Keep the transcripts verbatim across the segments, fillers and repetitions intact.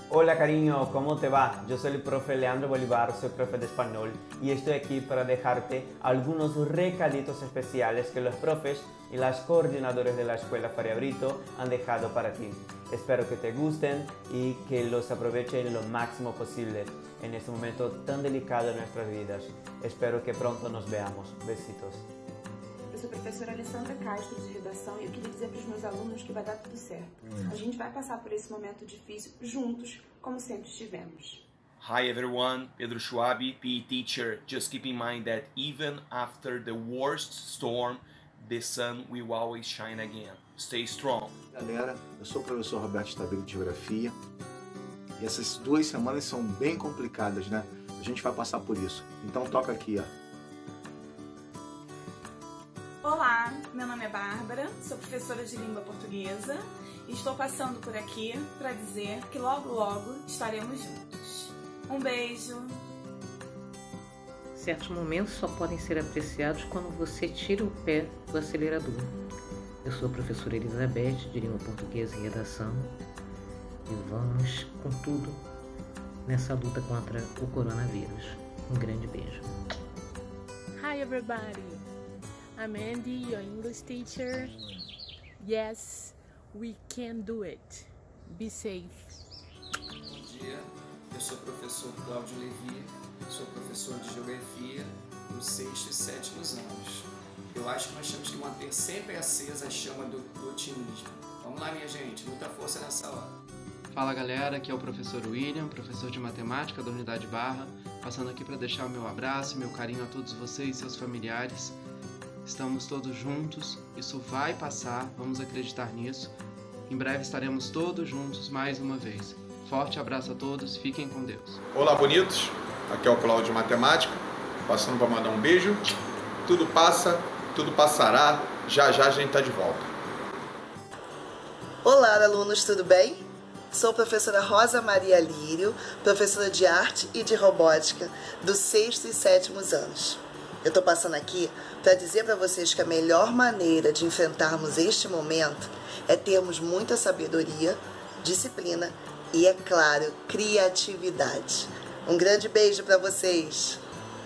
Hola cariño, ¿cómo te va? Yo soy el profe Leandro Bolívar, soy profe de español y estoy aquí para dejarte algunos recaditos especiales que los profes y las coordinadores de la Escuela Faria Brito han dejado para ti. Espero que te gusten y que los aprovechen lo máximo posible en este momento tan delicado de nuestras vidas. Espero que pronto nos veamos. Besitos. Eu sou a professora Alessandra Castro, de Redação, e eu queria dizer para os meus alunos que vai dar tudo certo. A gente vai passar por esse momento difícil juntos, como sempre estivemos. Hi everyone, Pedro Schwab, P E teacher. Just keep in mind that even after the worst storm, the sun will always shine again. Stay strong. Galera, eu sou o professor Roberto Stabile de Geografia e essas duas semanas são bem complicadas, né? A gente vai passar por isso. Então toca aqui, ó. Olá, meu nome é Bárbara, sou professora de língua portuguesa e estou passando por aqui para dizer que logo logo estaremos juntos. Um beijo! Certos momentos só podem ser apreciados quando você tira o pé do acelerador. Eu sou a professora Elizabeth, de língua portuguesa e redação, e vamos com tudo nessa luta contra o coronavírus. Um grande beijo. Hi everybody! I'm Andy, your English teacher. Yes, we can do it. Be safe. Bom dia, eu sou o professor Cláudio Levi, sou professor de Geografia nos sexto e sétimos anos. Eu acho que nós temos que manter sempre acesa a chama do, do otimismo. Vamos lá, minha gente, muita força nessa hora. Fala galera, aqui é o professor William, professor de matemática da Unidade Barra, passando aqui para deixar o meu abraço, meu carinho a todos vocês e seus familiares. Estamos todos juntos, isso vai passar, vamos acreditar nisso. Em breve estaremos todos juntos mais uma vez. Forte abraço a todos, fiquem com Deus. Olá bonitos, aqui é o Cláudio de Matemática, passando para mandar um beijo. Tudo passa, tudo passará, já já a gente está de volta. Olá alunos, tudo bem? Sou a professora Rosa Maria Lírio, professora de arte e de robótica dos sexto e sétimos anos. Eu estou passando aqui para dizer para vocês que a melhor maneira de enfrentarmos este momento é termos muita sabedoria, disciplina e, é claro, criatividade. Um grande beijo para vocês!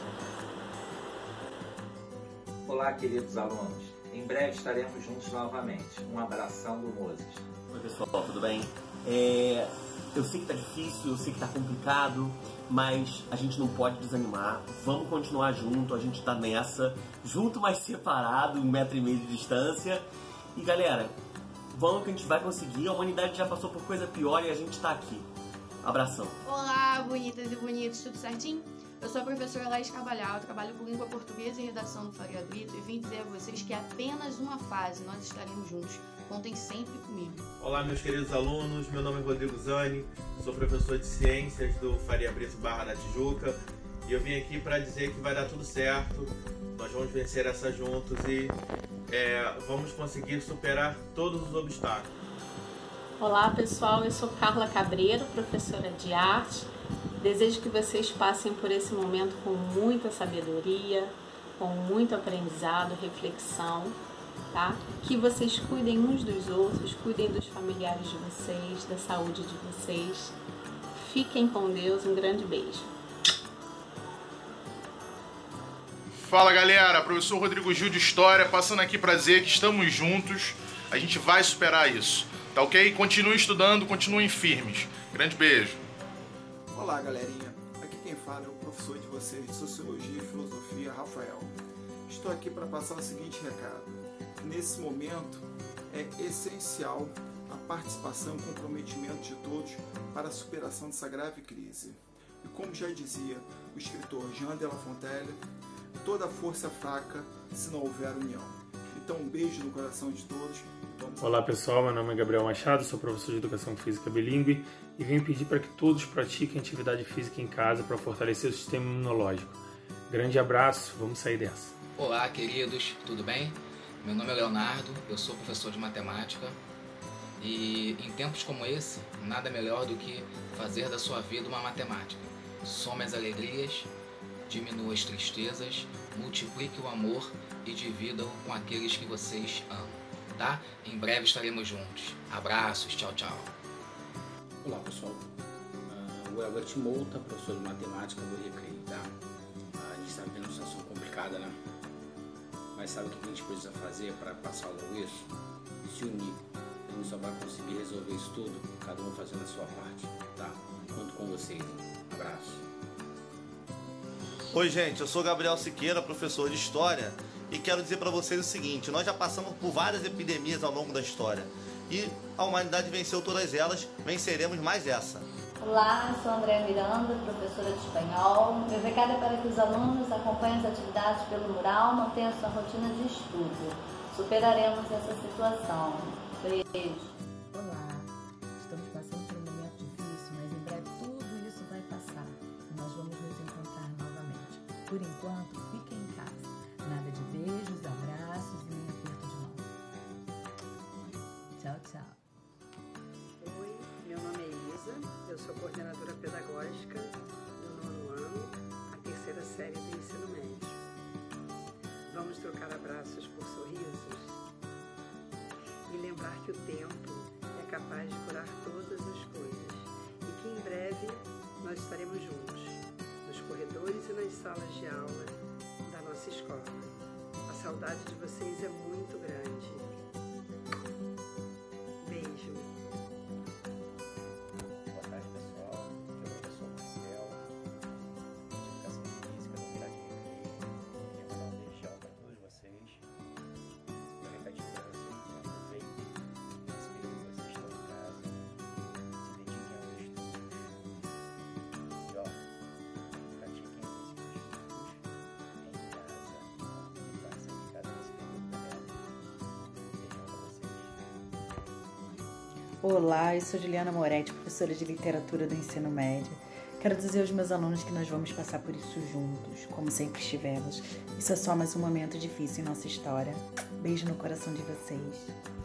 Olá, queridos alunos. Em breve estaremos juntos novamente. Um abração do Moses. Oi, pessoal, tudo bem? É... Eu sei que tá difícil, eu sei que tá complicado, mas a gente não pode desanimar. Vamos continuar junto, a gente tá nessa, junto mas separado, um metro e meio de distância. E galera, vamos que a gente vai conseguir, a humanidade já passou por coisa pior e a gente tá aqui. Abração. Olá, bonitas e bonitos, tudo certinho? Eu sou a professora Laís Carvalhal, trabalho com língua portuguesa e redação no Faria Brito e vim dizer a vocês que é apenas uma fase, nós estaremos juntos. Contem sempre comigo. Olá, meus queridos alunos, meu nome é Rodrigo Zani, sou professor de Ciências do Faria Brito Barra da Tijuca e eu vim aqui para dizer que vai dar tudo certo, nós vamos vencer essa juntos e é, vamos conseguir superar todos os obstáculos. Olá pessoal, eu sou Carla Cabreiro, professora de arte. Desejo que vocês passem por esse momento com muita sabedoria, com muito aprendizado, reflexão, tá? Que vocês cuidem uns dos outros, cuidem dos familiares de vocês, da saúde de vocês. Fiquem com Deus, um grande beijo. Fala galera, professor Rodrigo Gil de História, passando aqui para dizer que estamos juntos, a gente vai superar isso, tá ok? Continuem estudando, continuem firmes. Grande beijo. Olá galerinha, aqui quem fala é o professor de vocês de Sociologia e Filosofia, Rafael. Estou aqui para passar o seguinte recado. Nesse momento é essencial a participação e comprometimento de todos para a superação dessa grave crise. E como já dizia o escritor Jean de La Fontaine, toda força é fraca se não houver união. Então um beijo no coração de todos. Vamos Olá pessoal, meu nome é Gabriel Machado, sou professor de Educação Física Bilíngue e vim pedir para que todos pratiquem atividade física em casa para fortalecer o sistema imunológico. Grande abraço, vamos sair dessa. Olá queridos, tudo bem? Meu nome é Leonardo, eu sou professor de matemática e em tempos como esse, nada melhor do que fazer da sua vida uma matemática. Some as alegrias, diminua as tristezas, multiplique o amor e divida-o com aqueles que vocês amam, tá? Em breve estaremos juntos. Abraços, tchau, tchau. Olá pessoal, sou o Albert Mouta, professor de matemática do Recreio, tá? A gente está vivendo uma situação complicada, né? Mas sabe o que a gente precisa fazer para passar logo isso? Se unir. A gente só vai conseguir resolver isso tudo, cada um fazendo a sua parte, tá? Conto com vocês. Um abraço. Oi, gente, eu sou Gabriel Siqueira, professor de História, e quero dizer para vocês o seguinte: nós já passamos por várias epidemias ao longo da história e a humanidade venceu todas elas, venceremos mais essa. Olá, eu sou Andréa Miranda, professora de espanhol. Meu recado é para que os alunos acompanhem as atividades pelo mural, mantenham sua rotina de estudo. Superaremos essa situação. Beijo. Olá, estamos passando por um momento difícil, mas em breve tudo isso vai passar. Nós vamos nos encontrar novamente. Por enquanto, fiquem em casa. Nada de beijos, abraços e nem aperto de mão. Tchau, tchau. Oi, meu nome é Isa, eu sou coordenadora pedagógica do nono ano, a terceira série do ensino médio. Vamos trocar abraços por sorrisos e lembrar que o tempo é capaz de curar todas as coisas e que em breve nós estaremos juntos, nos corredores e nas salas de aula da nossa escola. A saudade de vocês é muito grande. Beijo. Boa tarde, pessoal. Aqui é o professor Marcel, de Educação Física da Unidade Recreio. Queria mandar um beijão para todos vocês. Meu recadinho para vocês é: aproveitem esse período que vocês estão em casa, se dediquem aos estudos e, ó, pratiquem os estudos em casa. Não vai sair de casa nesse período, galera. Beijão para vocês. Olá, eu sou Juliana Moretti, professora de literatura do ensino médio. Quero dizer aos meus alunos que nós vamos passar por isso juntos, como sempre estivemos. Isso é só mais um momento difícil em nossa história. Beijo no coração de vocês.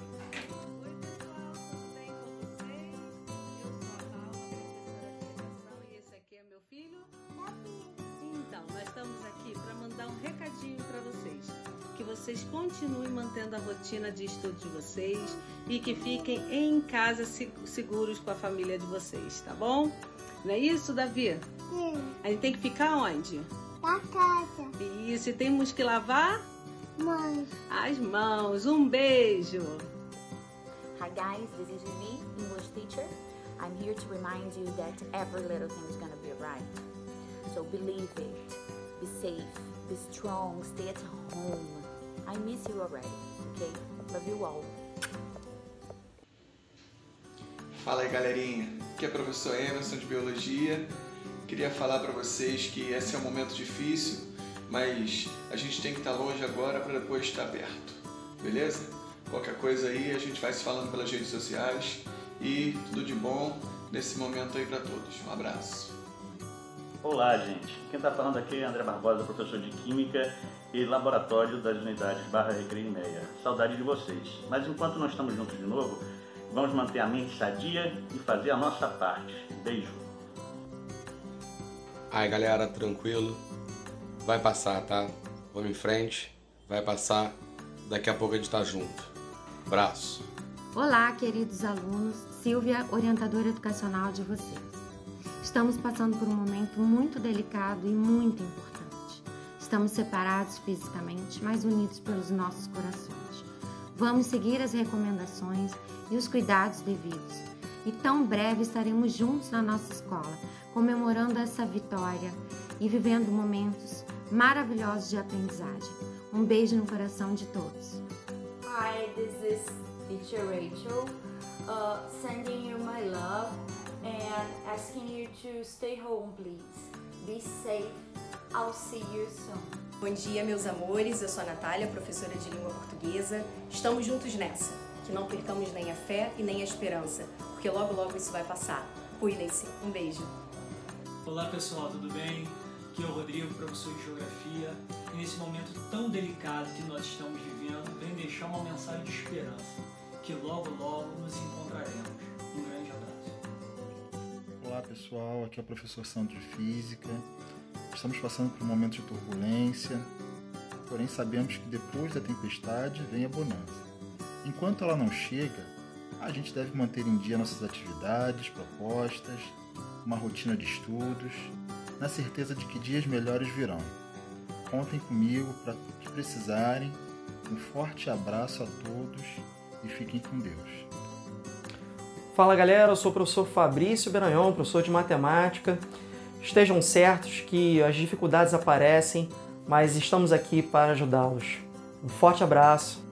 Então, nós estamos aqui para mandar um recadinho para vocês. Que vocês continuem mantendo a rotina de estudo de vocês e que fiquem em casa seguros com a família de vocês, tá bom? Não é isso, Davi? Sim. A gente tem que ficar onde? Na casa. Isso, e temos que lavar? Mãos. As mãos. Um beijo. Hi guys, this is Vivi, English teacher. I'm here to remind you that every little thing is gonna be alright. So believe it, be safe, be strong, stay at home. I miss you already, okay? Love you all. Fala aí, galerinha. Aqui é o professor Emerson de Biologia. Queria falar para vocês que esse é um momento difícil, mas a gente tem que estar longe agora para depois estar perto, beleza? Qualquer coisa aí a gente vai se falando pelas redes sociais e tudo de bom nesse momento aí para todos. Um abraço. Olá, gente. Quem está falando aqui é André Barbosa, professor de Química e Laboratório das Unidades Barra Recreio e Meia. Saudade de vocês. Mas enquanto nós estamos juntos de novo, vamos manter a mente sadia e fazer a nossa parte. Beijo. Aí, galera, tranquilo. Vai passar, tá? Vamos em frente. Vai passar. Daqui a pouco a gente tá junto. Abraço. Olá, queridos alunos. Silvia, orientadora educacional de vocês. Estamos passando por um momento muito delicado e muito importante. Estamos separados fisicamente, mas unidos pelos nossos corações. Vamos seguir as recomendações e os cuidados devidos. E tão breve estaremos juntos na nossa escola, comemorando essa vitória e vivendo momentos maravilhosos de aprendizagem. Um beijo no coração de todos. Hi, this is Teacher Rachel, uh, sending you my love and asking you to stay home, please. Be safe. I'll see you soon. Bom dia, meus amores. Eu sou a Natália, professora de língua portuguesa. Estamos juntos nessa. Que não percamos nem a fé e nem a esperança, porque logo, logo isso vai passar. Cuidem-se. Um beijo. Olá, pessoal. Tudo bem? Aqui é o Rodrigo, professor de Geografia. E nesse momento tão delicado que nós estamos vivendo, venho deixar uma mensagem de esperança. Que logo, logo nos encontraremos. Um grande abraço. Olá, pessoal. Aqui é o professor Sandro de Física. Estamos passando por um momento de turbulência, porém sabemos que depois da tempestade vem a bonança. Enquanto ela não chega, a gente deve manter em dia nossas atividades, propostas uma rotina de estudos, na certeza de que dias melhores virão. Contem comigo para o que precisarem. Um forte abraço a todos e fiquem com Deus. Fala galera, eu sou o professor Fabrício Beranhon, professor de matemática. Estejam certos que as dificuldades aparecem, mas estamos aqui para ajudá-los. Um forte abraço